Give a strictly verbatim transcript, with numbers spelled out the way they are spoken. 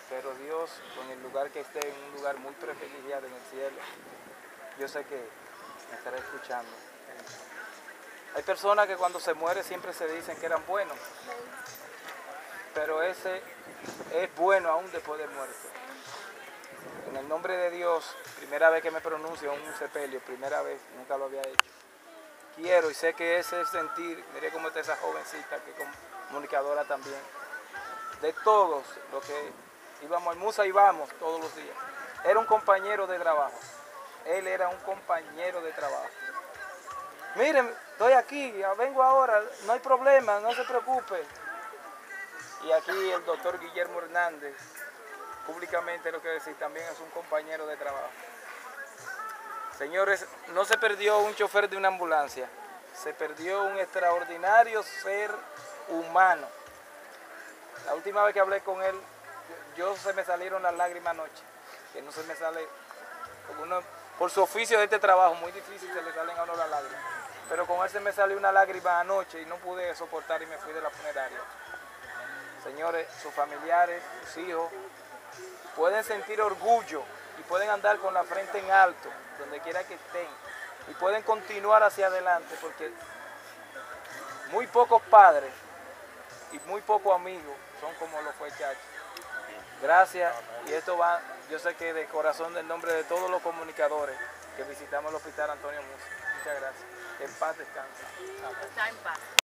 pero Dios, con el lugar que esté, en un lugar muy privilegiado en el cielo, yo sé que me estará escuchando. Hay personas que cuando se muere siempre se dicen que eran buenos, pero ese es bueno aún después de muerto. En el nombre de Dios, primera vez que me pronuncio en un sepelio, primera vez, nunca lo había hecho. Quiero y sé que ese es sentir, mire cómo está esa jovencita que es comunicadora también, de todos los que íbamos al Musa y vamos todos los días. Era un compañero de trabajo, él era un compañero de trabajo. Miren, estoy aquí, vengo ahora, no hay problema, no se preocupe. Y aquí el doctor Guillermo Hernández, públicamente lo que decir, también es un compañero de trabajo. Señores, no se perdió un chofer de una ambulancia, se perdió un extraordinario ser humano. La última vez que hablé con él, yo, yo se me salieron las lágrimas anoche, que no se me sale, uno, por su oficio de este trabajo, muy difícil se le salen a uno las lágrimas. Pero con él se me salió una lágrima anoche y no pude soportar y me fui de la funeraria. Señores, sus familiares, sus hijos, pueden sentir orgullo y pueden andar con la frente en alto, donde quiera que estén, y pueden continuar hacia adelante, porque muy pocos padres y muy pocos amigos son como lo fue Chachi. Gracias, y esto va, yo sé que de corazón, del nombre de todos los comunicadores que visitamos el Hospital Antonio Musa. Muchas gracias. Que en paz descanse. Está en paz.